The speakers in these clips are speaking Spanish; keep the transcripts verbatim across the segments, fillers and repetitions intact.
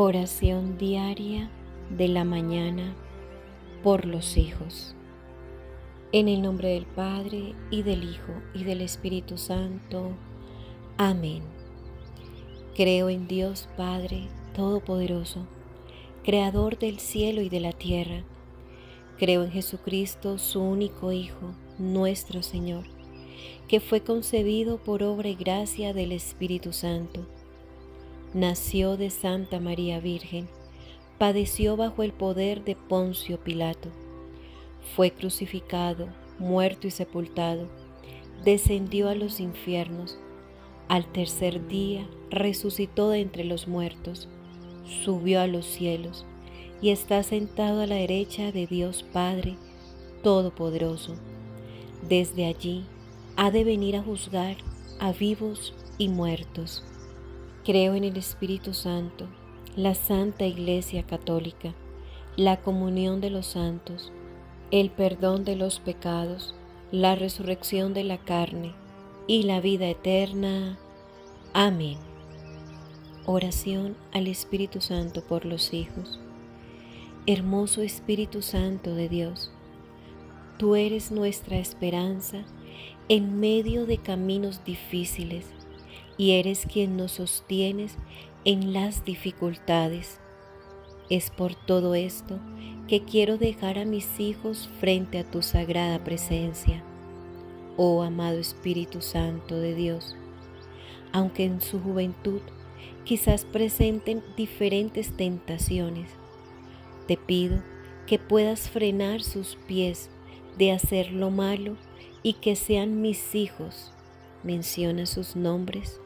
Oración diaria de la mañana por los hijos. En el nombre del Padre, y del Hijo, y del Espíritu Santo. Amén. Creo en Dios Padre Todopoderoso, Creador del cielo y de la tierra. Creo en Jesucristo, su único Hijo, nuestro Señor, que fue concebido por obra y gracia del Espíritu Santo. Nació de Santa María Virgen, padeció bajo el poder de Poncio Pilato, fue crucificado, muerto y sepultado, descendió a los infiernos, al tercer día resucitó de entre los muertos, subió a los cielos y está sentado a la derecha de Dios Padre Todopoderoso. Desde allí ha de venir a juzgar a vivos y muertos. Creo en el Espíritu Santo, la Santa Iglesia Católica, la comunión de los santos, el perdón de los pecados, la resurrección de la carne y la vida eterna. Amén. Oración al Espíritu Santo por los hijos. Hermoso Espíritu Santo de Dios, tú eres nuestra esperanza en medio de caminos difíciles, y eres quien nos sostienes en las dificultades. Es por todo esto que quiero dejar a mis hijos frente a tu sagrada presencia, oh amado Espíritu Santo de Dios. Aunque en su juventud quizás presenten diferentes tentaciones, te pido que puedas frenar sus pies de hacer lo malo y que sean mis hijos. Menciona sus nombres.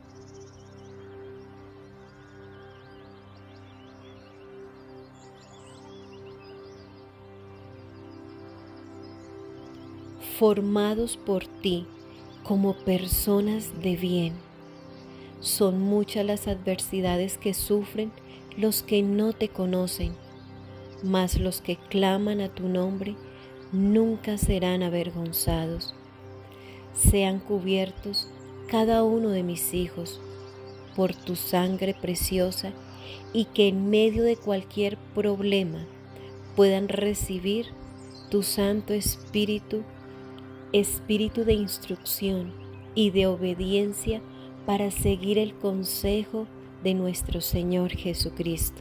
Formados por ti como personas de bien. Son muchas las adversidades que sufren los que no te conocen, mas los que claman a tu nombre nunca serán avergonzados. Sean cubiertos cada uno de mis hijos por tu sangre preciosa, y que en medio de cualquier problema puedan recibir tu Santo Espíritu, Espíritu de instrucción y de obediencia para seguir el consejo de nuestro Señor Jesucristo.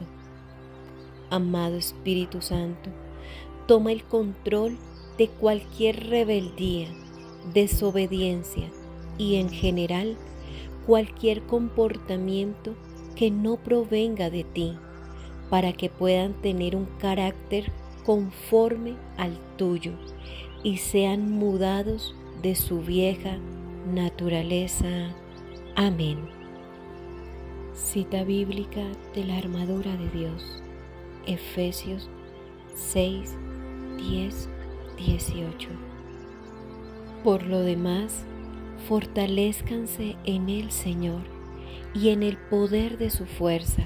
Amado Espíritu Santo, toma el control de cualquier rebeldía, desobediencia y en general cualquier comportamiento que no provenga de ti, para que puedan tener un carácter conforme al tuyo y sean mudados de su vieja naturaleza. Amén. Cita bíblica de la armadura de Dios. Efesios seis, diez, dieciocho. Por lo demás, fortalézcanse en el Señor y en el poder de su fuerza.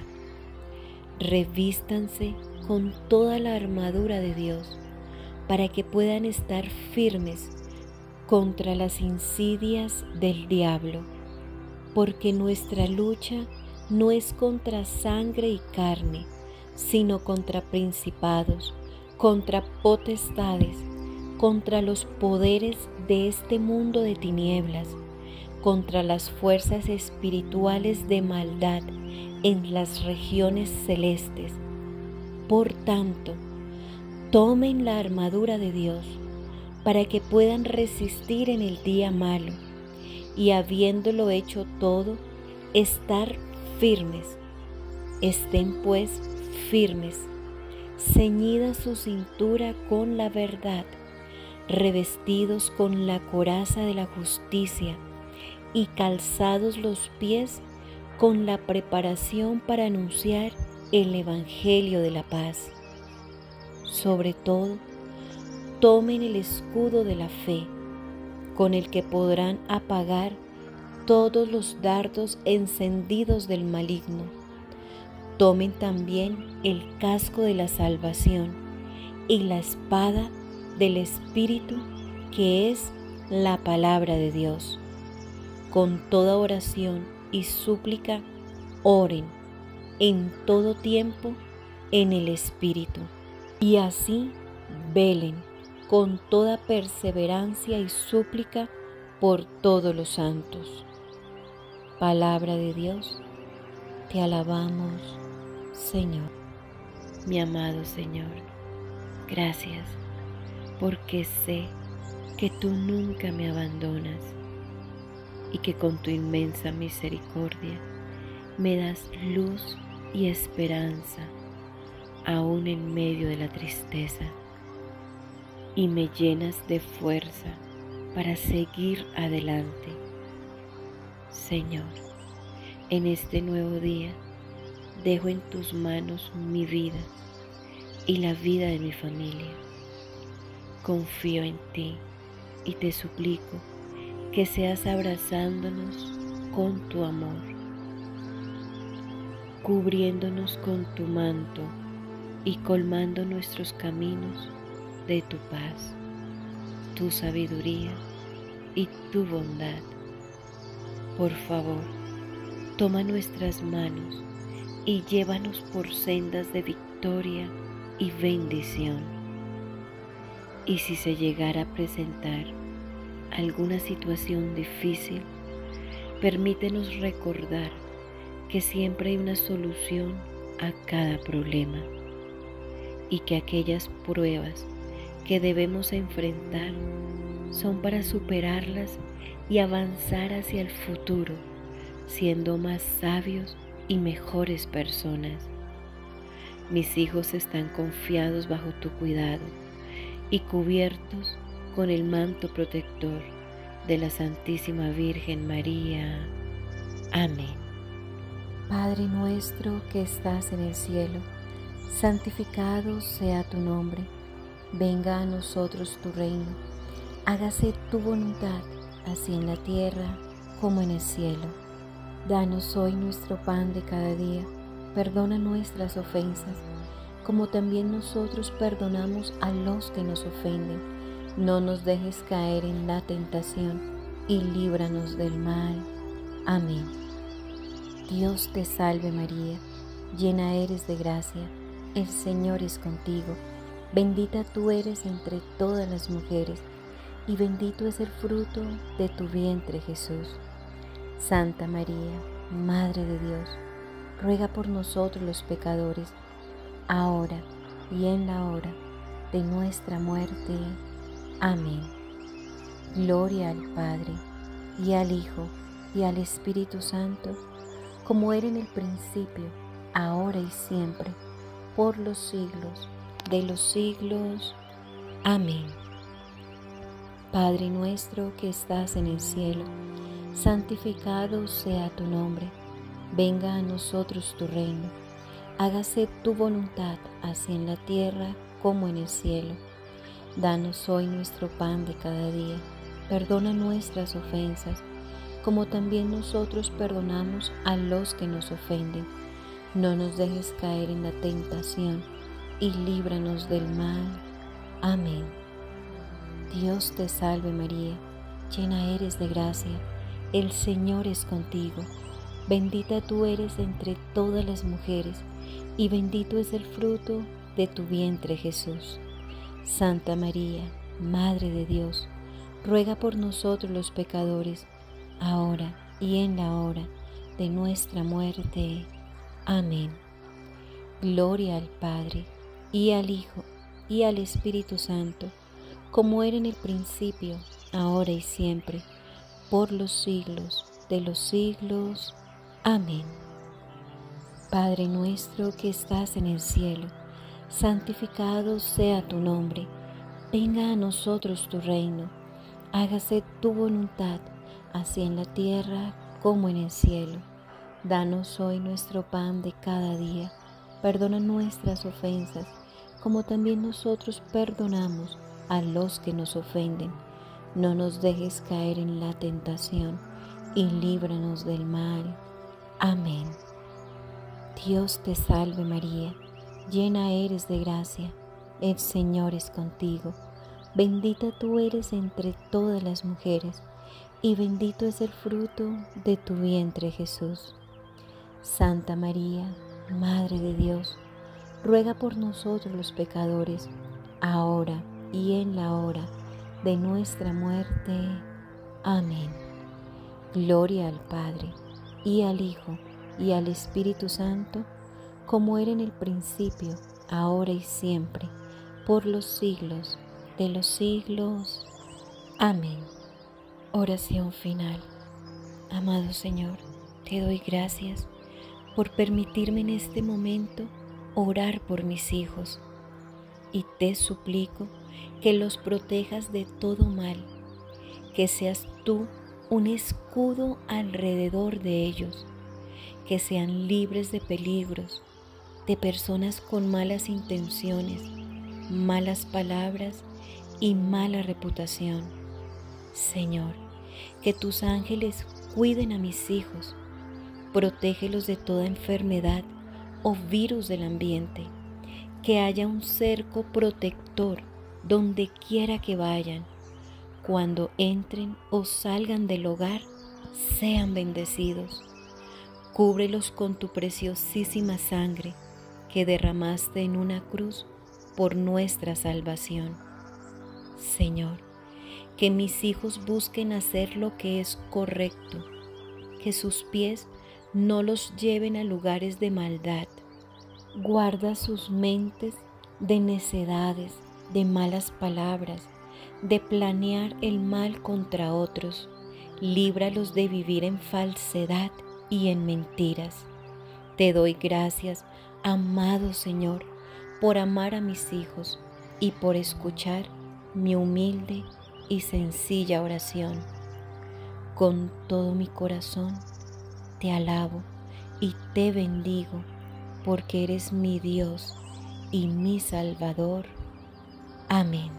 Revístanse con toda la armadura de Dios, para que puedan estar firmes contra las insidias del diablo, porque nuestra lucha no es contra sangre y carne, sino contra principados, contra potestades, contra los poderes de este mundo de tinieblas, contra las fuerzas espirituales de maldad en las regiones celestes. Por tanto, tomen la armadura de Dios para que puedan resistir en el día malo, y habiéndolo hecho todo, estar firmes. Estén pues firmes, ceñida su cintura con la verdad, revestidos con la coraza de la justicia y calzados los pies con la preparación para anunciar el Evangelio de la paz. Sobre todo, tomen el escudo de la fe, con el que podrán apagar todos los dardos encendidos del maligno. Tomen también el casco de la salvación y la espada del Espíritu, que es la palabra de Dios. Con toda oración y súplica, oren en todo tiempo en el Espíritu, y así velen con toda perseverancia y súplica por todos los santos. Palabra de Dios, te alabamos, Señor. Mi amado Señor, gracias, porque sé que tú nunca me abandonas y que con tu inmensa misericordia me das luz y esperanza aún en medio de la tristeza, y me llenas de fuerza para seguir adelante. Señor, en este nuevo día dejo en tus manos mi vida y la vida de mi familia. Confío en ti y te suplico que seas abrazándonos con tu amor, cubriéndonos con tu manto y colmando nuestros caminos de tu paz, tu sabiduría y tu bondad. Por favor, toma nuestras manos y llévanos por sendas de victoria y bendición. Y si se llegara a presentar alguna situación difícil, permítenos recordar que siempre hay una solución a cada problema y que aquellas pruebas que debemos enfrentar son para superarlas y avanzar hacia el futuro, siendo más sabios y mejores personas. Mis hijos están confiados bajo tu cuidado y cubiertos con el manto protector de la Santísima Virgen María. Amén. Padre nuestro que estás en el cielo, santificado sea tu nombre. Venga a nosotros tu reino. Hágase tu voluntad, así en la tierra como en el cielo. Danos hoy nuestro pan de cada día. Perdona nuestras ofensas, como también nosotros perdonamos a los que nos ofenden. No nos dejes caer en la tentación y líbranos del mal. Amén. Dios te salve María, llena eres de gracia, el Señor es contigo. Bendita tú eres entre todas las mujeres, y bendito es el fruto de tu vientre Jesús. Santa María, Madre de Dios, ruega por nosotros los pecadores, ahora y en la hora de nuestra muerte. Amén. Gloria al Padre, y al Hijo, y al Espíritu Santo, como era en el principio, ahora y siempre, por los siglos de los siglos. Amén. Padre nuestro que estás en el cielo, santificado sea tu nombre. Venga a nosotros tu reino. Hágase tu voluntad, así en la tierra como en el cielo. Danos hoy nuestro pan de cada día. Perdona nuestras ofensas, como también nosotros perdonamos a los que nos ofenden. No nos dejes caer en la tentación y líbranos del mal. Amén. Dios te salve María, llena eres de gracia, el Señor es contigo. Bendita tú eres entre todas las mujeres, y bendito es el fruto de tu vientre Jesús. Santa María, Madre de Dios, ruega por nosotros los pecadores, ahora y en la hora de nuestra muerte. Amén. Gloria al Padre, y al Hijo, y al Espíritu Santo, como era en el principio, ahora y siempre, por los siglos de los siglos. Amén. Padre nuestro que estás en el cielo, santificado sea tu nombre. Venga a nosotros tu reino. Hágase tu voluntad, así en la tierra como en el cielo. Danos hoy nuestro pan de cada día. Perdona nuestras ofensas, como también nosotros perdonamos a los que nos ofenden. No nos dejes caer en la tentación y líbranos del mal. Amén. Dios te salve María, llena eres de gracia, el Señor es contigo. Bendita tú eres entre todas las mujeres, y bendito es el fruto de tu vientre Jesús. Santa María, Madre de Dios, ruega por nosotros los pecadores, ahora y en la hora de nuestra muerte. Amén. Gloria al Padre, y al Hijo, y al Espíritu Santo, como era en el principio, ahora y siempre, por los siglos de los siglos. Amén. Oración final. Amado Señor, te doy gracias por permitirme en este momento orar por mis hijos, y te suplico que los protejas de todo mal, que seas tú un escudo alrededor de ellos, que sean libres de peligros, de personas con malas intenciones, malas palabras y mala reputación. Señor, que tus ángeles cuiden a mis hijos, protégelos de toda enfermedad o virus del ambiente, que haya un cerco protector donde quiera que vayan. Cuando entren o salgan del hogar, sean bendecidos. Cúbrelos con tu preciosísima sangre que derramaste en una cruz por nuestra salvación. Señor, que mis hijos busquen hacer lo que es correcto, que sus pies no los lleven a lugares de maldad. Guarda sus mentes de necedades, de malas palabras, de planear el mal contra otros. Líbralos de vivir en falsedad y en mentiras. Te doy gracias, amado Señor, por amar a mis hijos y por escuchar mi humilde y sencilla oración. Con todo mi corazón te alabo y te bendigo, porque eres mi Dios y mi Salvador. Amén.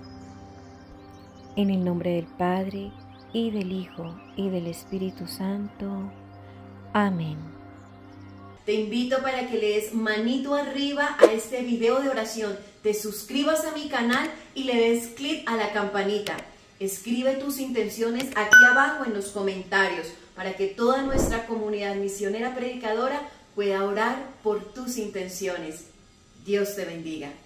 En el nombre del Padre, y del Hijo, y del Espíritu Santo. Amén. Te invito para que le des manito arriba a este video de oración, te suscribas a mi canal y le des clic a la campanita. Escribe tus intenciones aquí abajo en los comentarios para que toda nuestra comunidad misionera predicadora pueda orar por tus intenciones. Dios te bendiga.